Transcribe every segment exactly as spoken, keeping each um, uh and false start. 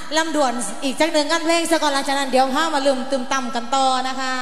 ลำด่วนอีกจักหนึ่งกันเพลงซะก่อนหลังจากนั้นเดี๋ยวพามาลืมตึมต่ำกันต่อนะคะ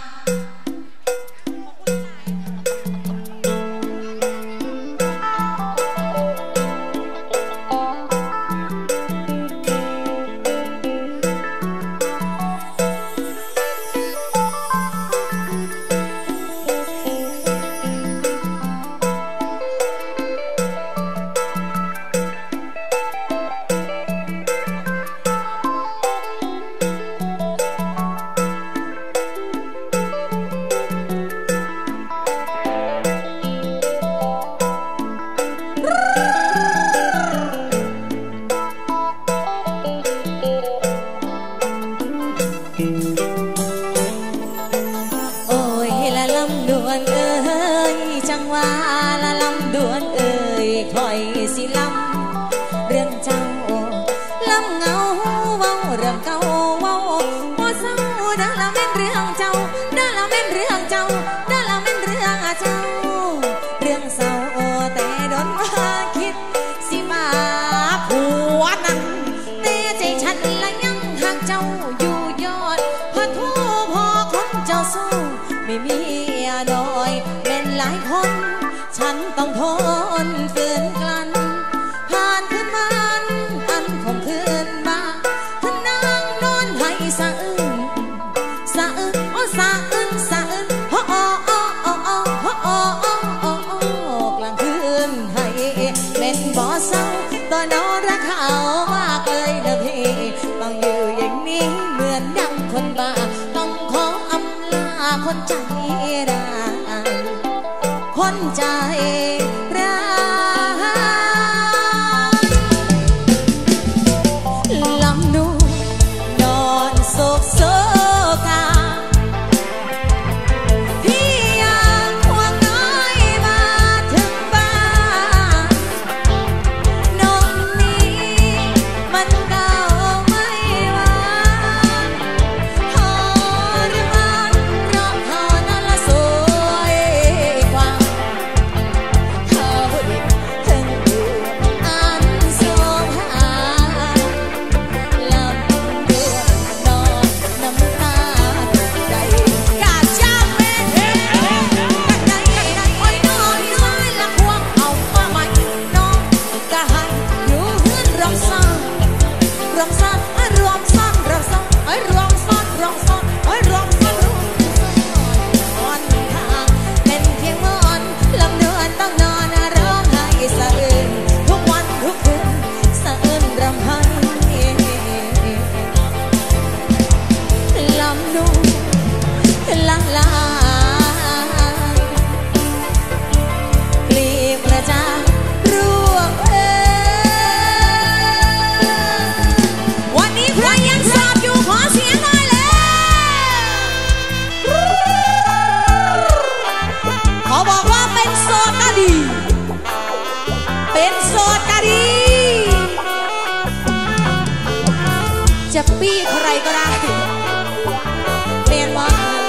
จะปี้ใครก็ได้เรียนว่า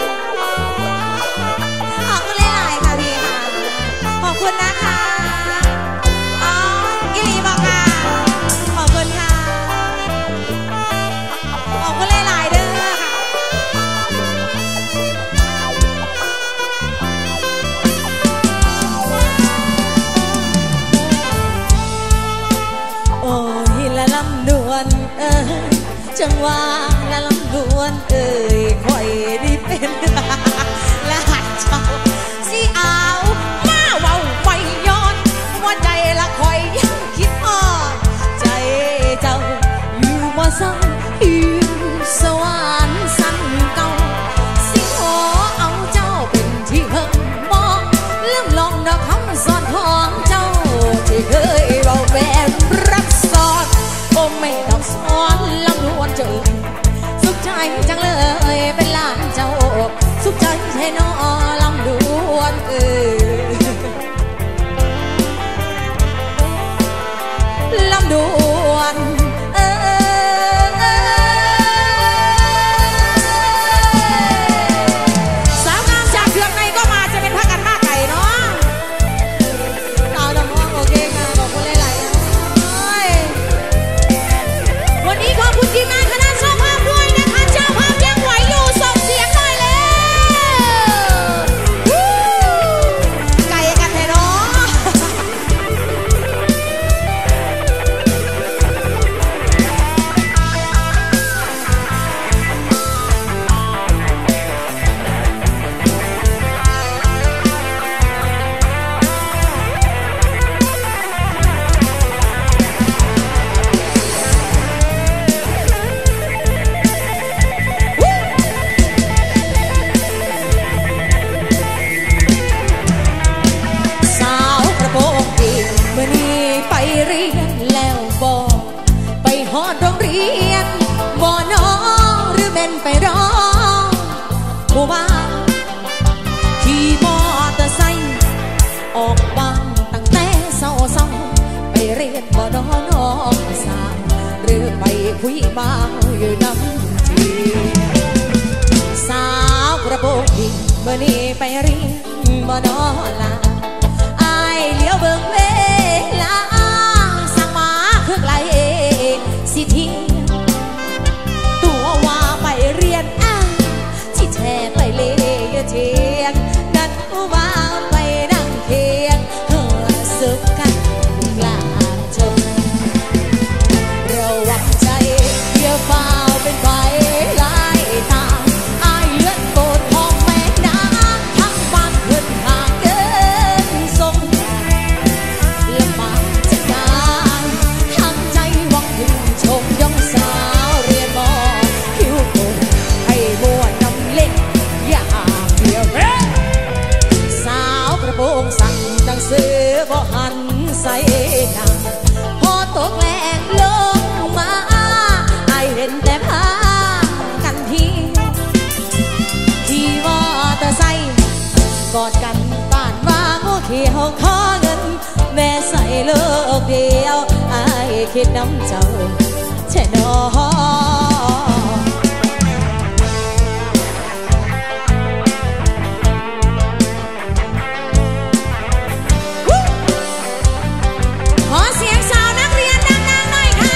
ขอบคุณหลายๆค่ะพี่ค่ะขอบคุณนะคะอ๋ออิลีบอกค่ะขอบคุณค่ะขอบคุณหลายๆเด้อค่ะโอ้ยละลำดวนเออจังหวะละลำดวนเอ่ยคอยได้เป็นละหัดเจ้าสิเอามาเว้าไฟย้อนว่าใจละคอยยังคิดฮอดใจเจ้าอยู่บ่ซ้ำอยู่สวรรค์สันเก่าสิขอเอาเจ้าเป็นที่เพิ่งมองลืมลองดอกคำสอนของเจ้าที่เคยเว้าแบบรักสอนโอ้ไม่ต้องสอนลำดวนเจอสุขใจจังเลยเป็นหลานเจ้าสุขใจให้น้อลำดวนหอดโรงเรียนบ่น้องหรือเป็นไปร้องผู้ว่าขี่มอเตอร์ไซค์ออกบ้านตั้งแต่เศร้าเศร้าไปเรียนบ่น้องน้องสาวหรือไปคุยบ้าอยู่น้ำทีสาวกระโปรงพี่เมื่อนี้ไปเรียนบ่น้องลาอายเลี้ยวเบิ่งเวลาสั่งมาคือไกลสิทีตัวว่าไปเรียนอ้าที่แท้ไปเลี้ยเทียงนั่นว่าไปนั่งเทียงเฮือสุขกันกลางชมระวังใจอย่าเฝ้าเป็นไฟลายตาอายเลือดโกรธของแม่นางทั้งบ้านเพิ่นหางเกินทรงลำบากจัดการทั้งใจหวังถึงชมยองสาวเรียนมอคิวโกให้บัวนำเล่นอย่าเดียวสาวกระโปรงสั่นดังเสือบ่หันใส่หน้าพอตกแรงลงมาไอเห็นแต่พากันทีที่มอเตอร์ไซค์กอดกันป่านว่างูเขียวขอเงินแม่ใส่โลกเดียวไอคิดน้ำเจ้าแช่นอขอเสียงสาวนักเรียนดังๆหน่อยค่ะ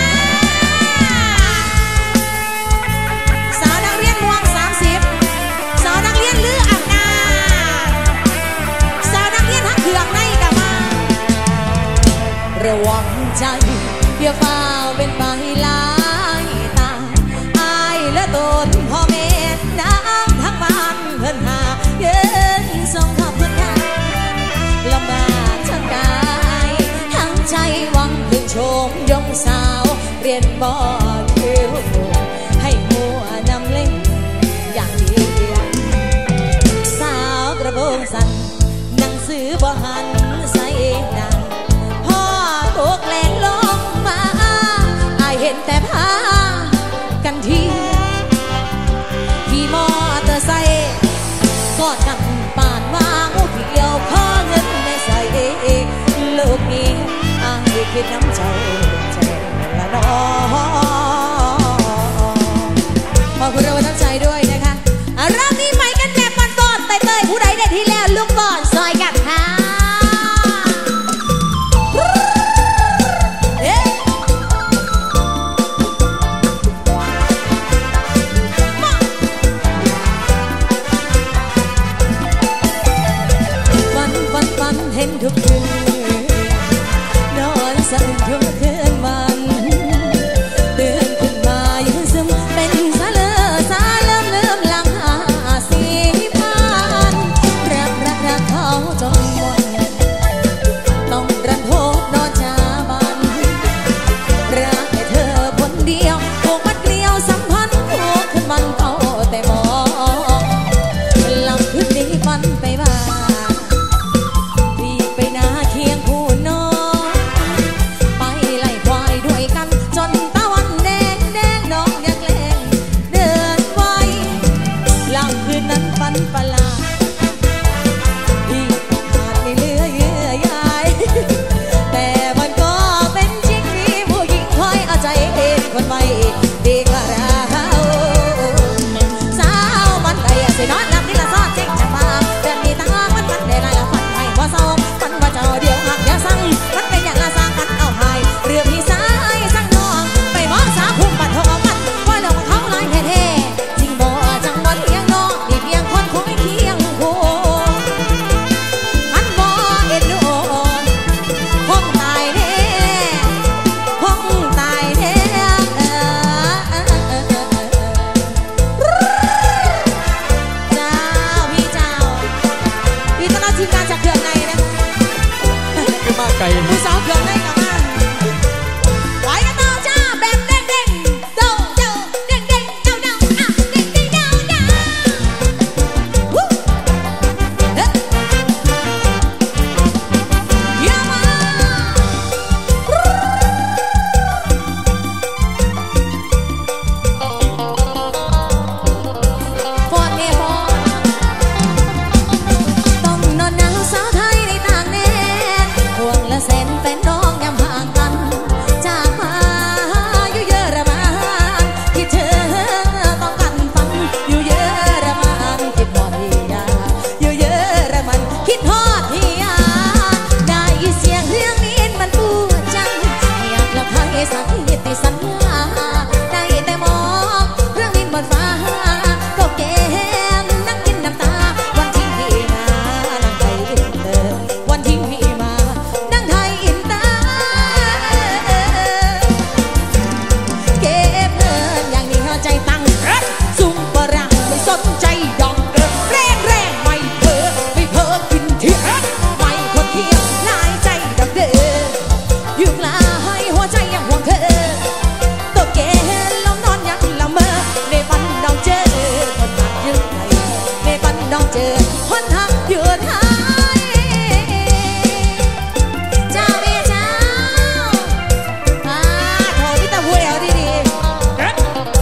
สาวนักเรียนม่วงสามสิบสาวนักเรียนลืออาบน้ำสาวนักเรียนหักเขือกในกะมาระวังใจอย่าเฝ้าเป็นไปลายตาอายและตนพ่อแม่น้ำทั้งบ้านเพิ่นหาเงินส่งขับเพิ่นได้ลำบากทั้งกายทั้งใจหวังถึงชมยงสาวเรียนบ่เกี่ยวให้มัวนำเล่นอย่างเดียวสาวกระโปรงสั้นหนังสือบ่หันใส่หน้าพ่อตกแรงลงมาอายเห็นแต่พากันทีขี่มอเตอร์ไซค์กอดกันป่านว่างูเขียวขอเงินแม่ใส่ลูกนี้อายคิดน้ำเจ้าใจละน้อสักนิดที่สัญญาได้แต่มองเรื่องดินบนฟ้าก็เกมนั่งกินน้ำตาวันทิ้งพี่มานั่งไทยอินเตอร์วันทิ้งพี่มานั่งไทยอินเตอร์เก็บเงินอย่างนี้ใจตั้งซุ่มปรังไม่สนใจดอกเกินแรงแรงไม่เพ้อไม่เพ้อกินเที่ยไม่คนเที่ยวลายใจดอกเด้ออยู่กลายหัวใจยังห่วงเธอตัวแกลองนอนยังละเมอในฝันดองเจอคนหักยืนไหนในฝันดองเจอคนหักยืนหายเจ้าแม่เจ้ามาโทรพี่ตาพูดเอาดีๆเธอ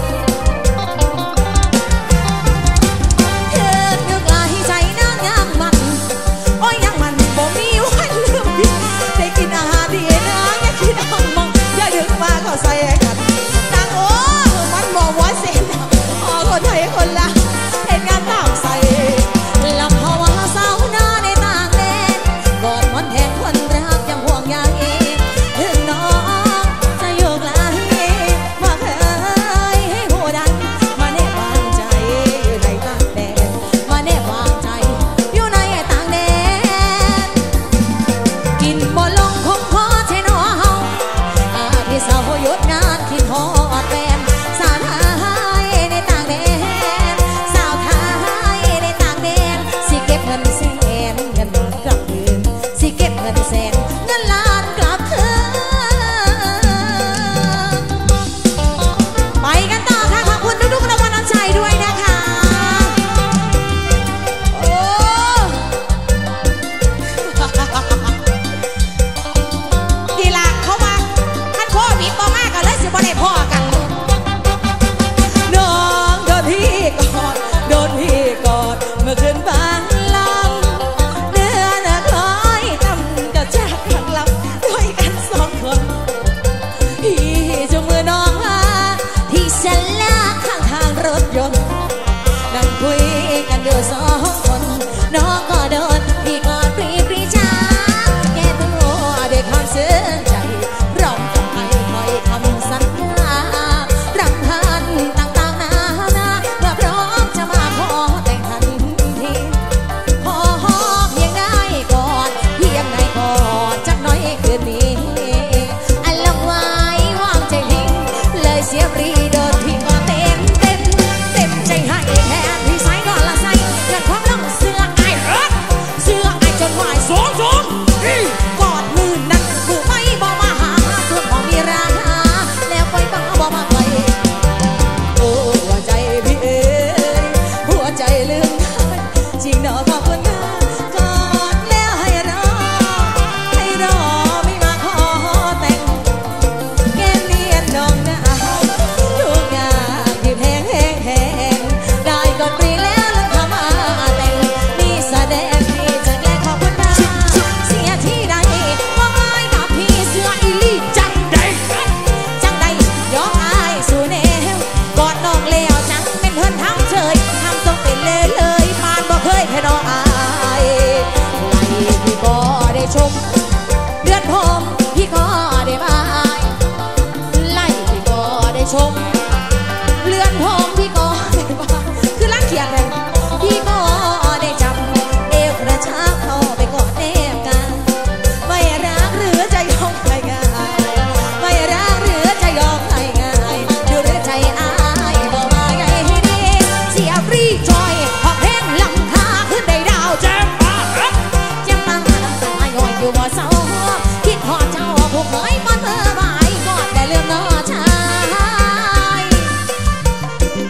นึกลายใจนางยังมันโอ้ยยังมันบ่มีวันลืมพี่ได้กินอาหารดีนะอย่าคิดเอามองอย่าดึงมาเข้าใส่กันนางโอ้มันบอกว่าเส้นพอคนไทยคนละเห็นงานตามใส่ลำเพราะว่าสาวหน้าในต่างแดนกอดมันแทนคนรักยังห่วงใยถึงน้องจะอยู่ไกลมาเคยให้หัวดันมาแนบวางใจอยู่ในต่างแดนมาแนบวางใจอยู่ในต่างแดนกินบ่ลงคงพอใช่น้อเฮาอาพี่สาวหยุดงานคิดฮอดแฟนสาวไทยในต่างแดนสาวไทยในต่างแดนสิเก็บเงินแสนเงินล้านกลับคืนสิเก็บเงินแสนเงินล้านกลับคืนไปกันต่อค่ะขอบคุณทุกๆรางวัลน้ำใจด้วยนะคะโอ้ดีละเขามาท่านพ่อมีบ่มากกันเลยสิบ่ได้พ่อกันน้องโดนพี่กอดโดนพี่กอดเมื่อคืนบางลำเนื้อหนักร้อยทำกับจากข้างลำด้วยกันสองคนพี่จูงมือน้องมาที่ฉันลากข้างทางรถยนต์นั่งคุยกันอยู่สองคนน้องก็โดนพี่กอดปรีปรีจ้าแก้ตัวด้วยความซึ้งใจร้องทำไมคอยคำสัญญารำพันต่างๆนานาว่าพร้อมจะมาขอแต่งทันทีขอเพียงได้ก่อนเพียงได้ก่อนจักหน่อยคืนนี้อันลำไว้วางใจทิ้งเลยเสียฟรีโดนพี่ก็เต็มเต็มเต็มใจให้แทนพี่ใส่ก่อนละใส่เงินความลังเสื้อไอ้เสื้อไอ้จนวายสูงสูงกอดมือนั้นมือไม่บอกมาหาส่วนของมีราคาแล้วไปบ้าบอกมาไกลโอ้หัวใจพี่เอ๋ยหัวใจลืมได้จริงเนอะขอบคุณค่ะกอดแล้วให้รอให้รอไม่มาขอแต่งแก้มเนียนดองหน้าทุกอย่างที่แพงแพงแพงได้ก่อนปรีแล้วลืมเข้ามาแต่งนี่แสดงที่จะแกล้งขอบคุณค่ะเสียที่ใดว่าไอ้กับพี่เสื้ออีลี่จังใดจังใดยอมอายสู่แนวกอดน้องแล้วจังเป็นเพื่อนทำเฉยทำทรงเป็นเลยเลยปานบ่เคยให้น้องอายไหลพี่ก็ได้ชมเดือนผมพี่ก็ได้บายไล่พี่ก็ได้ชมเลือนผมพี่ก็ได้บายคือรักเขียนเลยพี่ก็ได้จำเอวกระชากเข้าไปกอดแนบกันไม่รักหรือจะยอมให้ง่ายไม่รักหรือจะยอมให้ง่ายดูหรือใจอายบอกมาไงให้ดีเสียฟรีจอยพอเพลงลำคาขึ้นได้ดาวแจ่มมาแจ่มมาน้ำตาย่อยอยู่บ่เศร้าคิดหอดเจ้าผู้เคยป้อนเธอบ่ายกอดแต่ลืมน้อชาย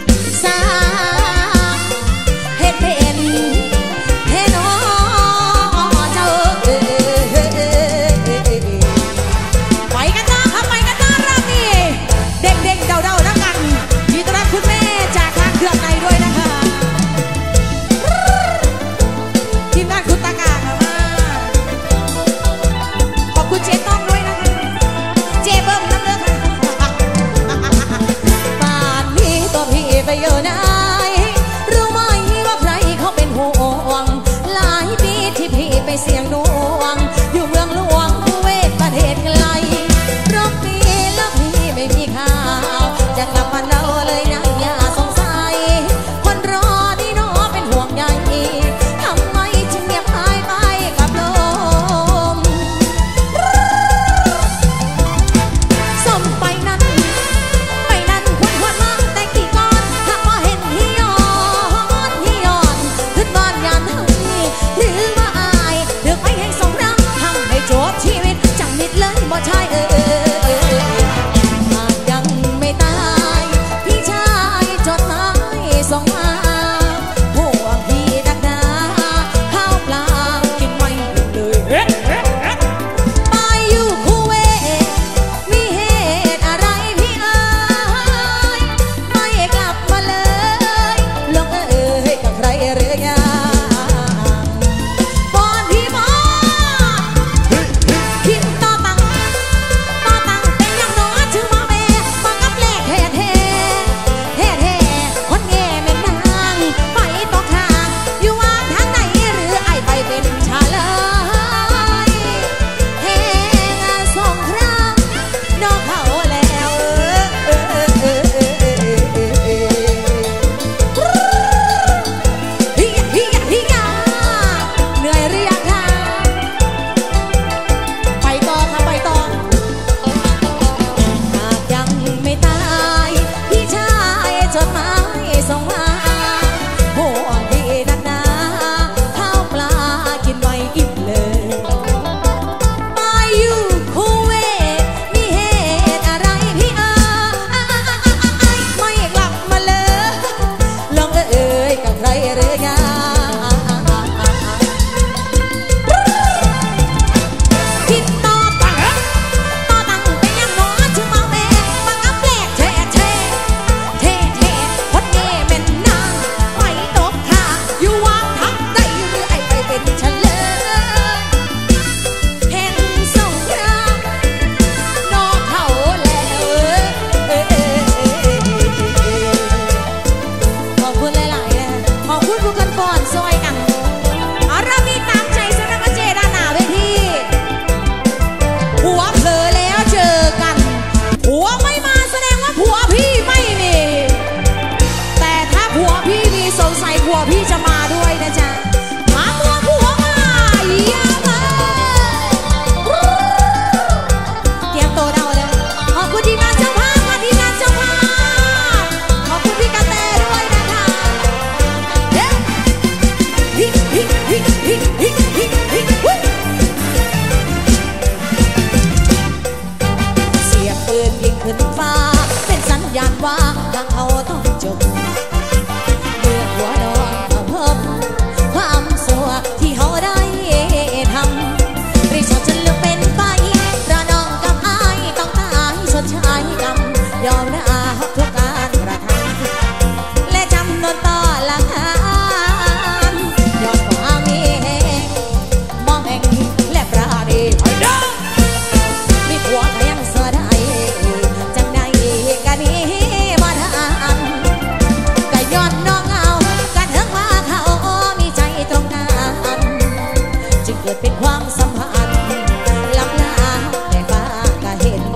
ยอมนะทุกการกระทำและจำนนต่อหลังหานยอดความมีแห่งมองแห่งและปราณีมีผัวก็ยังเสือได้จังใดกันนี้มาทานก็ย้อนน้องเอากันถึงว่าเขามีใจตรงกันจึงเกิดเป็นความสัมพันธ์ลับลาแต่ฟ้าก็เห็น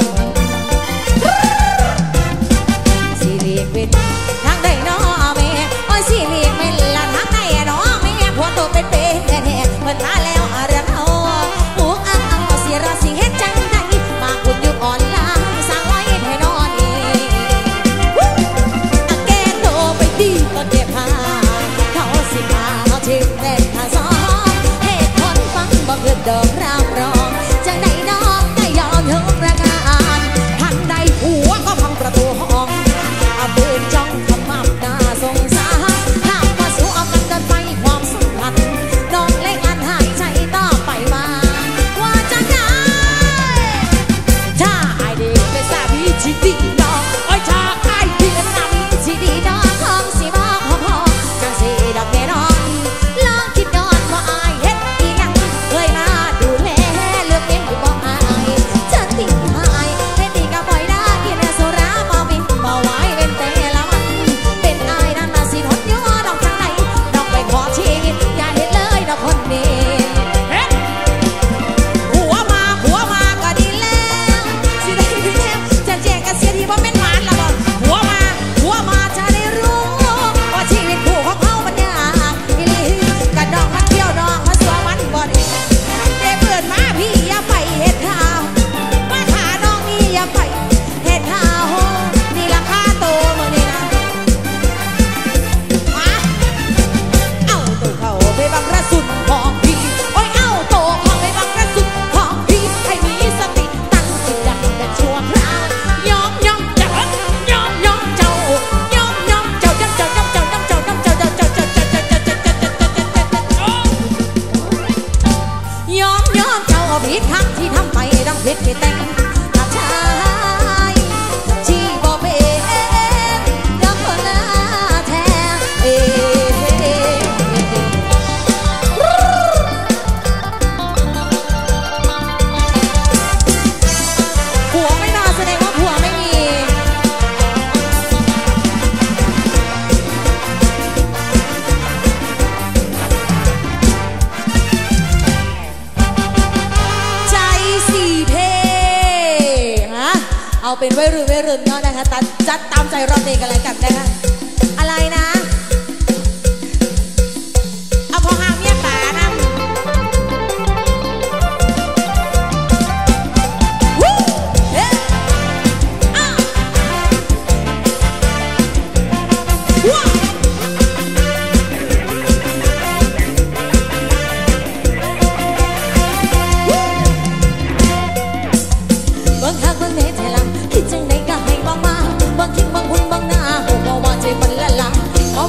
สิเรียกเป็นทางใดน้อแม่โอ้ยสิเรียกเป็นละทางใดน้อแม่ผัวตัวเป็นเป็นแน่ๆเพิ่นมาแล้วเรื่องเอาหูอ้างเสียราสิเฮ็ดจังใดมาคุณอยู่อ่อนล้าสร้างไว้ให้นอนเองแกโตไปดีก็เก็บผ้าเขาสิพาเขาทิมเล่นทางซ้อเหตุผลฟังบ่เกิดดอกรามรองจังใดน้องก็ยอมทุกประการทันใดหัวก็พังประตูห้องอาเบิดจ้องขมับหน้าสงสารหากว่าสู้เอากันเดินไปความสัมพันธ์น้องเล็กอันหายใจต่อไปมาว่าจะได้ถ้าไอเด็กเป็นสามีที่ดีน้องโอ้ยถ้าไอเด็กเป็นสามีที่ดีน้องคงสิบอกพอพอจังสิดอกแน่นอนลองคิดย้อนว่าไอเฮ็ดอีหยังเคยมาดูแลเลือกเลี้ยงอยู่บ่อายฉันติดหายเฮ็ดดีก็บ่อยได้กินแต่สุราเมาบินบ่ไหวเป็นแต่ละวันเป็นอายนั่นน่ะสิทนอยู่ดอกจังไหนดอกไปขอชีวิตอย่าเฮ็ดเลยดอกคนนี้เฮ็ดผัวมาผัวมาก็ดีแล้วสิได้ดีแล้วจะแจ้งกันเสียทีบ่แม่นหมานละบ่ผัวมาผัวมาจะได้รู้ว่าชีวิตคู่ของเขามันยากอีหลีกะดอกมันเที่ยวดอกมันสัวมันบ่ดีเด้เปิดมาพี่อย่าไปเฮ็ดข่าวมาขาน้องนี่อย่าไปเฮ็ดข่าวนี่ราคาโตมื้อนี้นะมาเอาตัวเข้าไปบังกระสุนของพี่โอ้ยเอาตัวเข้าไปบังกระสุนของพี่ให้มีสติตั้งจิตดังแต่ชั่วคราว ยอมยอมเจ้ายอมยอมเจ้ายอมยอมเจ้ายอมเจ้ายอมเจ้ายอมเจ้ายอมเจ้ายอมเจ้าเจ้าเจ้าเจ้าเจ้าเจ้าเจ้าเจ้าเจ้าเจ้าเจ้าเจ้ายอมยอมเจ้าผิดทักที่ทำไปดังผิดที่แต่งกับชายที่บ่เป็นดอกคนละแท้เอ้ผัวไม่มาแสดงว่าผัวไม่มีใจสีเพฮะเอาเป็นวัยรุ่นวัยรุ่นเนาะนะคะตัดจัดตามใจเราเองกันเลยกันนะคะอะไรนะเอาพอหางเมียป่านำวู้เฮ้อ้าว้าเบิ่งคักเบิ่งแน่แท้ลำคิดจังใดก็ให้บอกมาเบิ่งคิดเบิ่งหุ่นเบิ่งหน้าหูบ่ว่าใจมันละลายขอ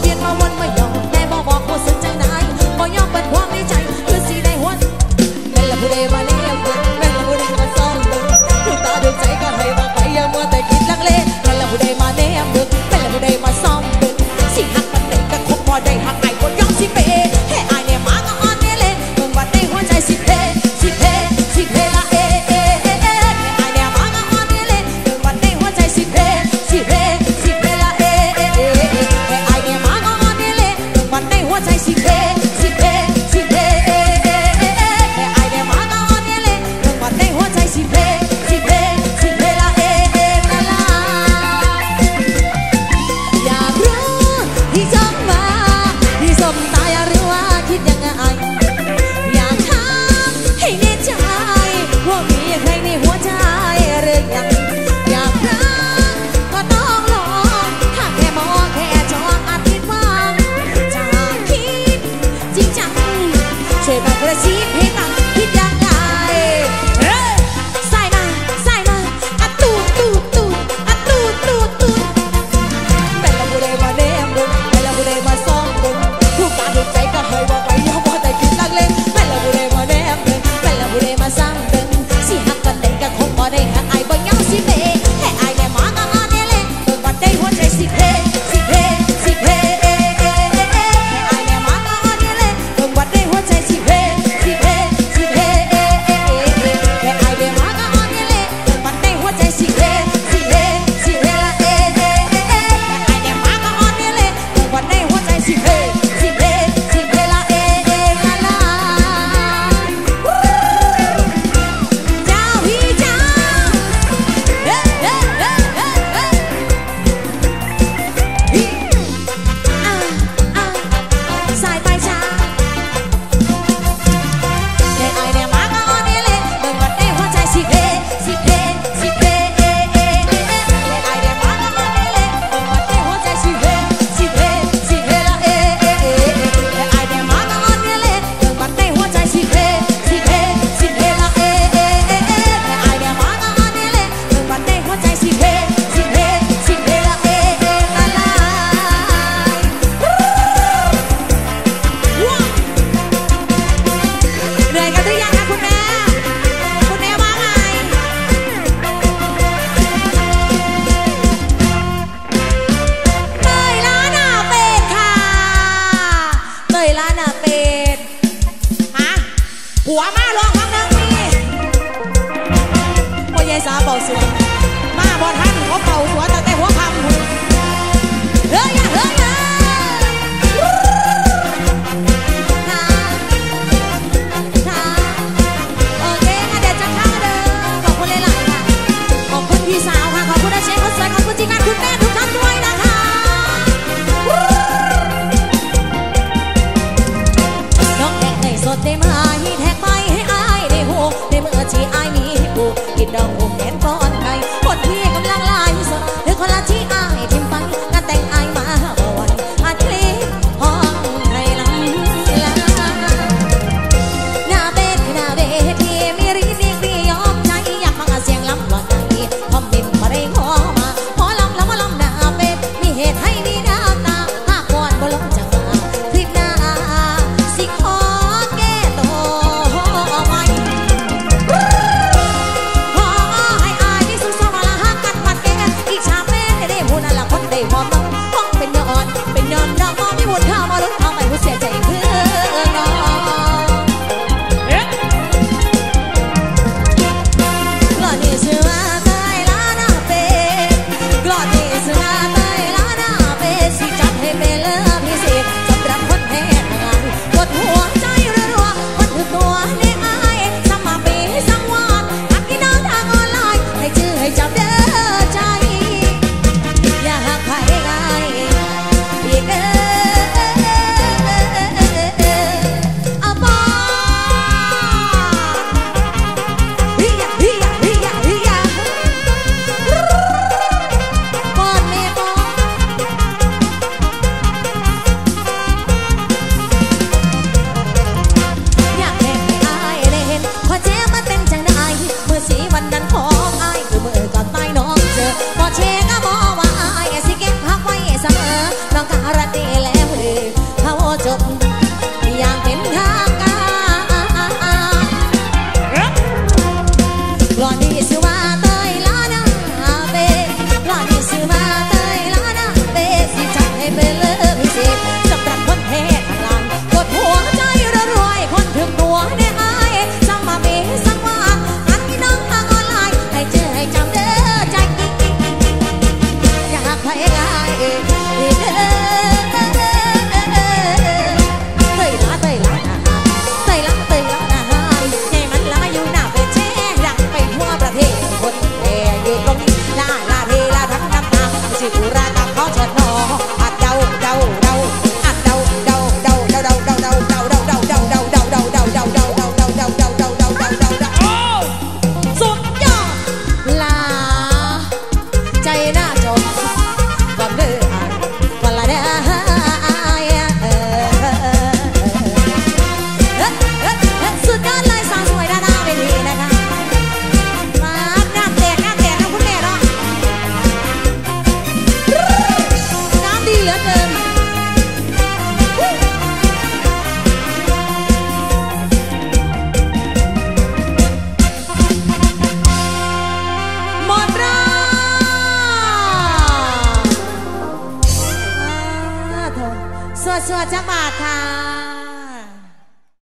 วดสวดจักบาทค่ะ